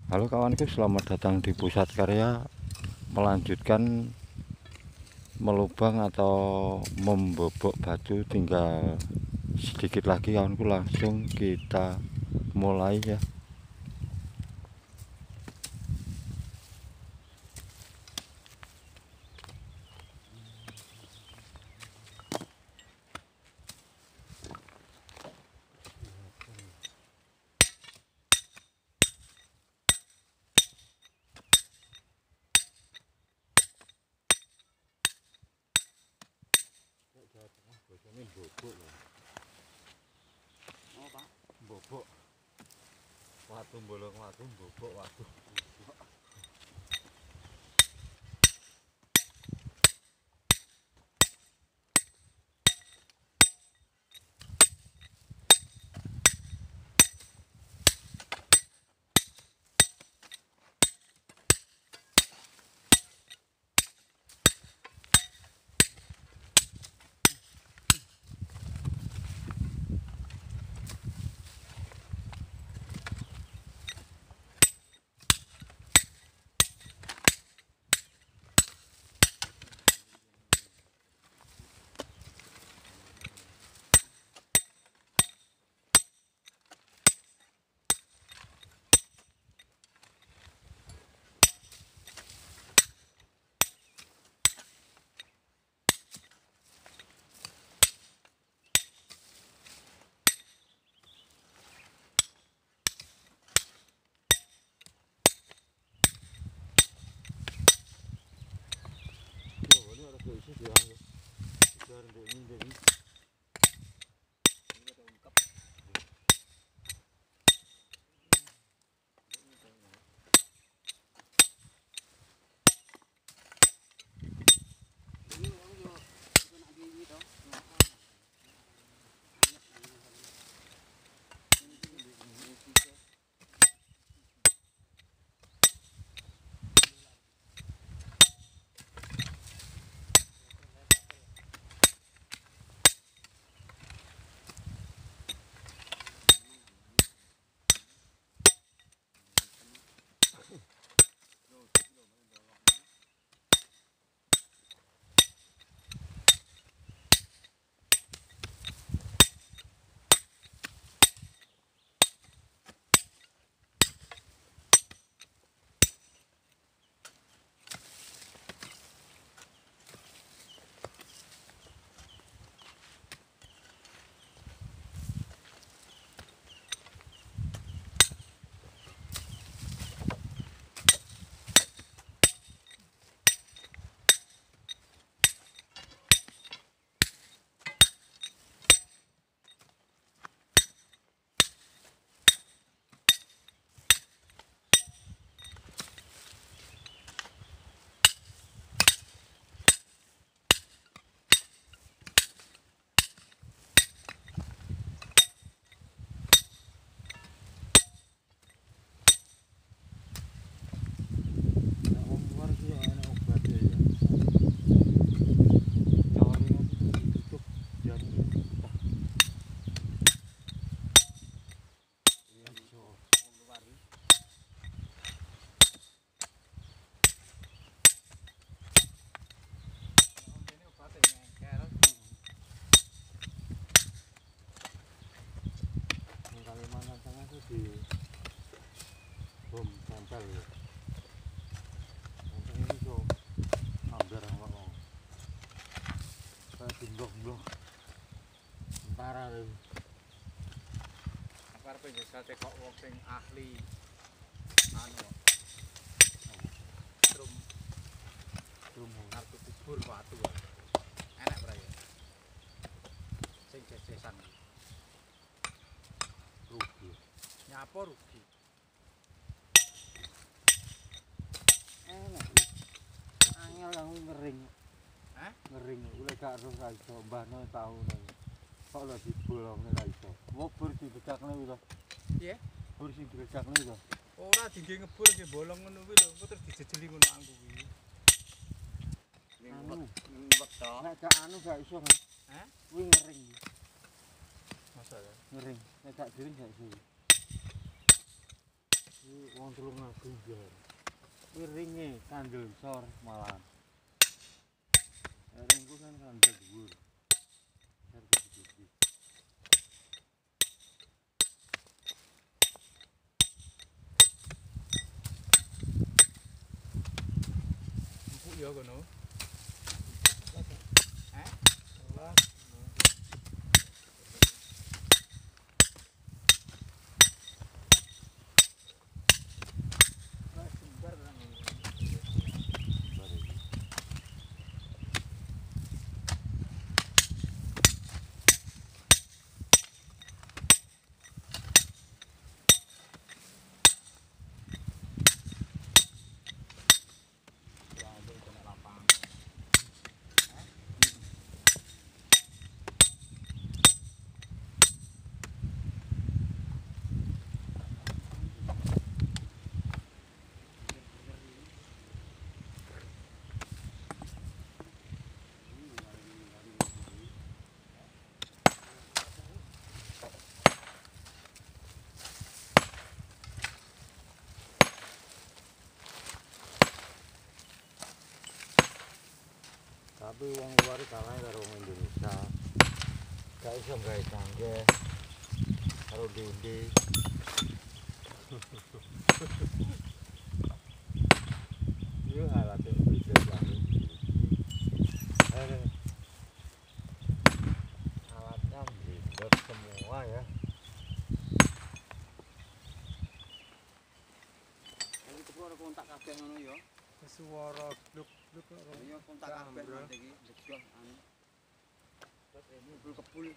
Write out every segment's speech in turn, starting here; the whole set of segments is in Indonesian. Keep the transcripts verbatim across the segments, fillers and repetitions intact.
Halo kawanku, selamat datang di Pusat Karya. Melanjutkan melubang atau membobok batu, tinggal sedikit lagi kawanku, langsung kita mulai ya. Bobok loh. Oh, Pak. Bobok. Watu bolong watu, bobok watu. Kalimantan Tengah itu di bom tempel ya. Nanti ini so anggar sama kong. Kayak dimblok-blok. Tentara tuh. Apa arep jasa tekok wong sing ahli anu strum Strum kartu kubur watu. Enak ora ya? Sing jejesan rugi. nyapa rugi. Enak. Angel yang ngering. Hah? Ngering oleh gak ro ra iso mbahno taune. Kok lho dibolongne ra iso. Wobur dibecakne kuwi to. Piye? Bur sing dibecakne to. Ora dingge ngebul nggih bolong ngono kuwi lho, terus dijejeli ngono angku kuwi. Anu, Niwet to. nek gak anu gak iso. Hah? Kuwi ngering. Masa ya? Ngering. Nek gak diring gak iso. Wong Tulungagung jar. Piringe kandel sor malahan. Ringku kan kandel dhuwur. Jar gede-gede. Empuk ya kono. Eh? Tapi wong luar kalah karo wong Indonesia. Gak iso gawe canggih karo dende. Yo alatnya beda banget. Eh, alatnya blender semua ya. Ini tuh ada kontak kabeh ngono ya. Suara bluk bluk kok. Iya kontak kabeh nanti iki jeglok anu. Terus ini kebul.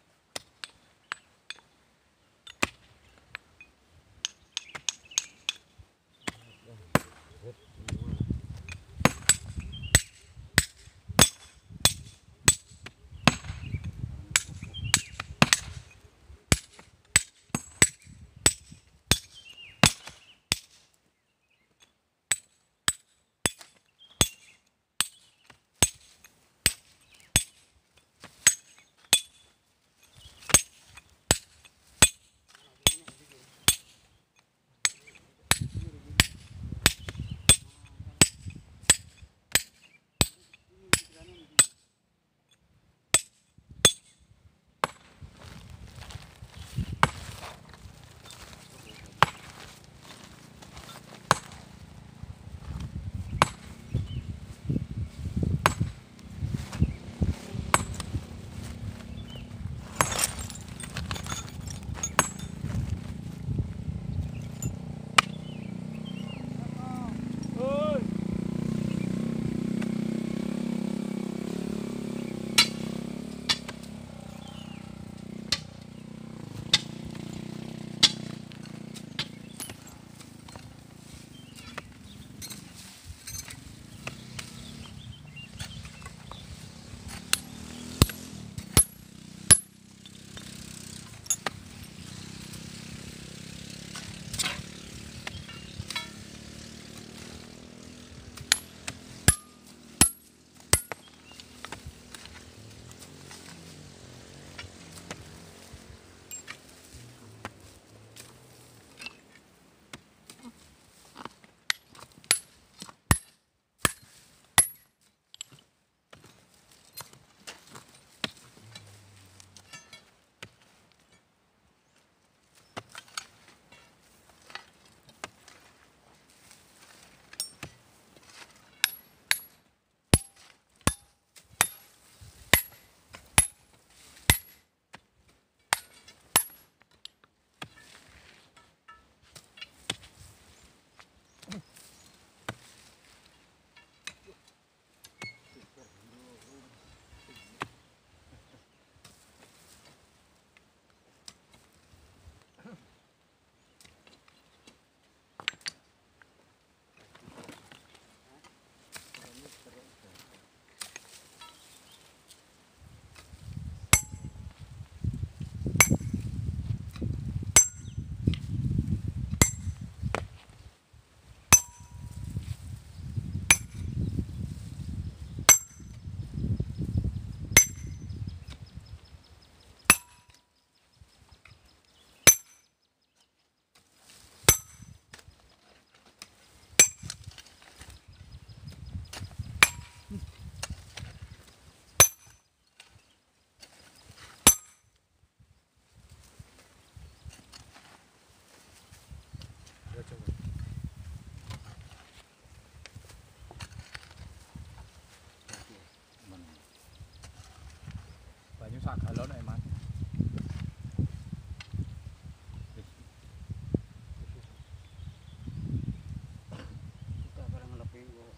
sak galon ae, Mas. Kita barang lebih kok.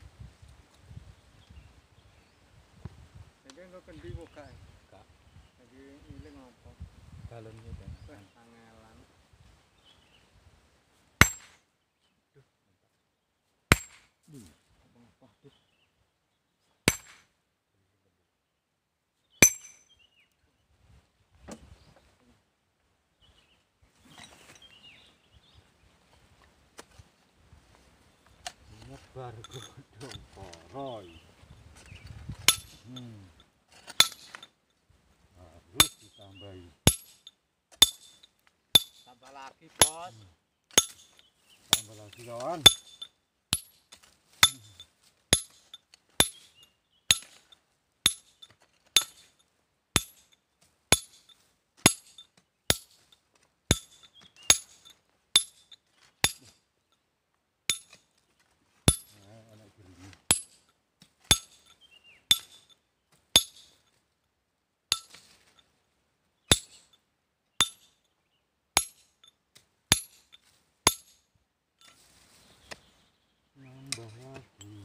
Jadi enggak kendi kok kae. Kak. Jadi iling apa? Galon iki kan. Wah, angelan. Apa tuh? Nyebar godhong koroy. Hmm. Harus ditambahi. Tambah lagi, Bos. Tambah lagi kawan. Nah, enak gini. Nambah lagi.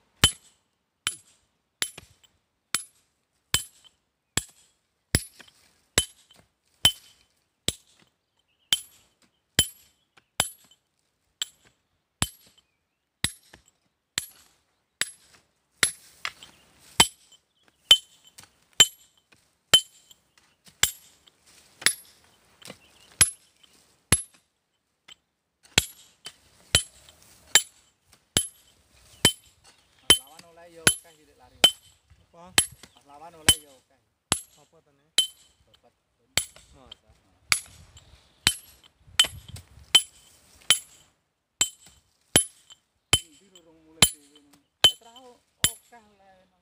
Mas lawan oleh yo akeh iki lari. Apa? Mas lawan oleh yo akeh. Apa tene? Dapat. Masa. Endi rurung mulai dhewe nang. Ya terau akeh le nang.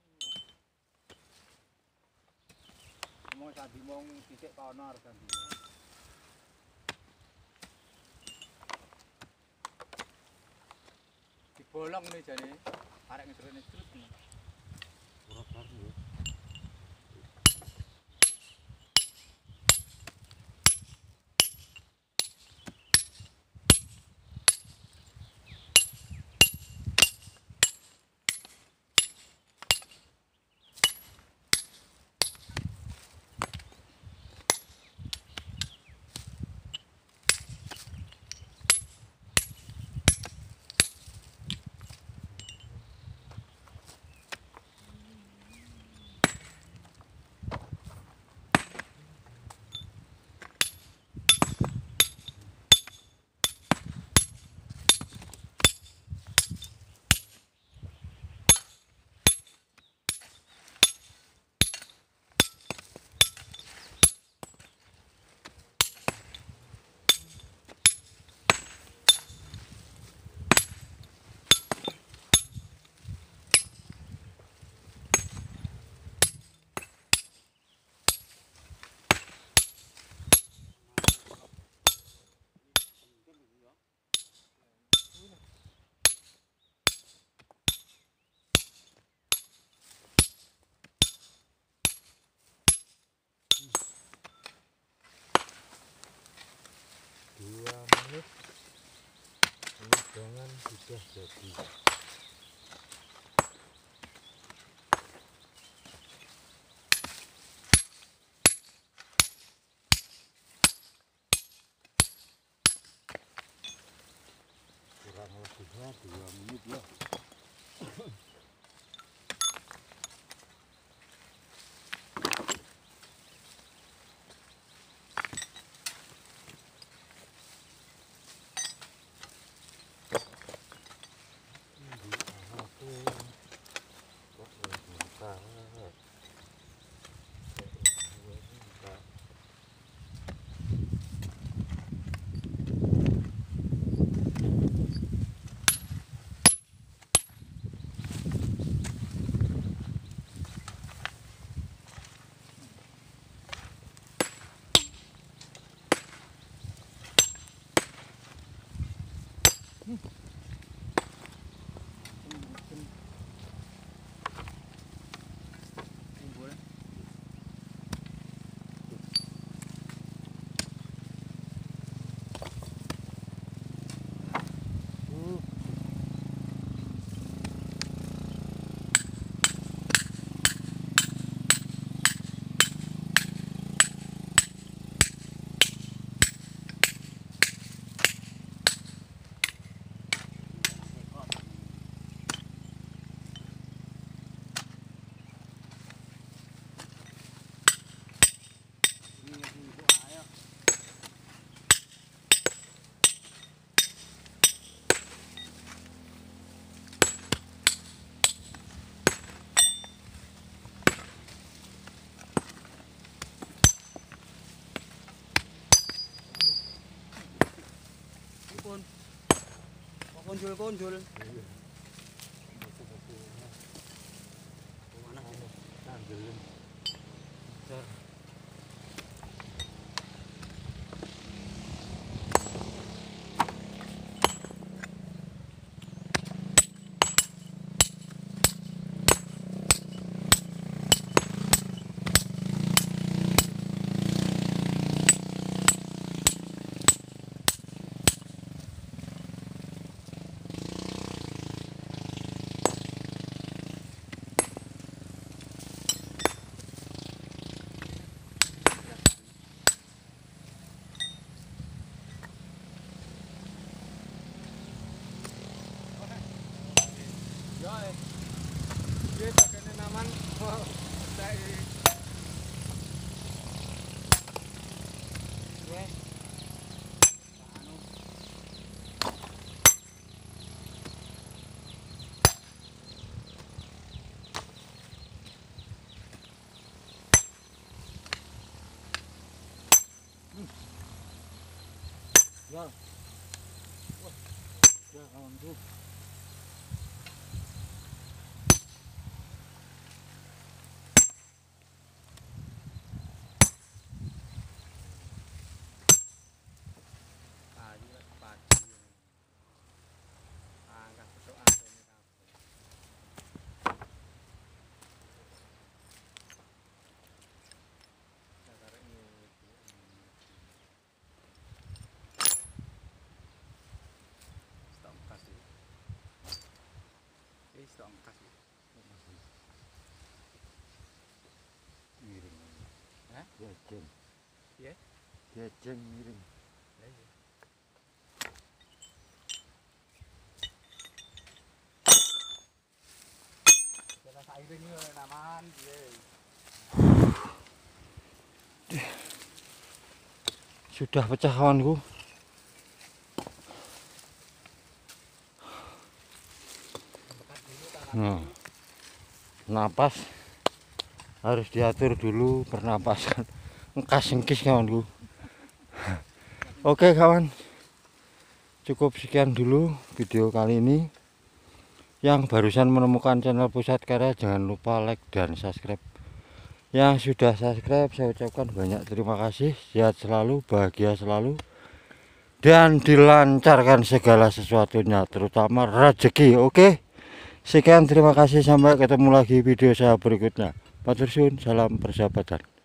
Mau sandi mong titik kono arep sandi. Dibolong nih jane. Arek ngedrone terus. Ora bar yo. Dua menit hidangan sudah jadi. Kurang lebihnya dua menit ya. konjul-konjul. Mana? Ngandelin. Jar. Dia pakainya naman dari gue anu Ya. Wah. Ya kawanku. Kayu lah pagi. Angkat berdoa ini kabeh. Sakarek nyuwun. Stok kasih. Eh stok kasih. Miring. Hah? Jajeng. Piye? Jajeng miring. Lah iya. Kita saire ini oleh naman piye. Sudah pecah kawanku. Nah, napas harus diatur dulu pernapasan. Engkas engkis kawanku. Oke kawan, cukup sekian dulu video kali ini. Yang barusan menemukan channel Pusat Karya, jangan lupa like dan subscribe. Yang sudah subscribe, saya ucapkan banyak terima kasih. Sehat selalu, bahagia selalu, dan dilancarkan segala sesuatunya, terutama rezeki. Oke, sekian, terima kasih, sampai ketemu lagi video saya berikutnya. Matur suwun, salam persahabatan.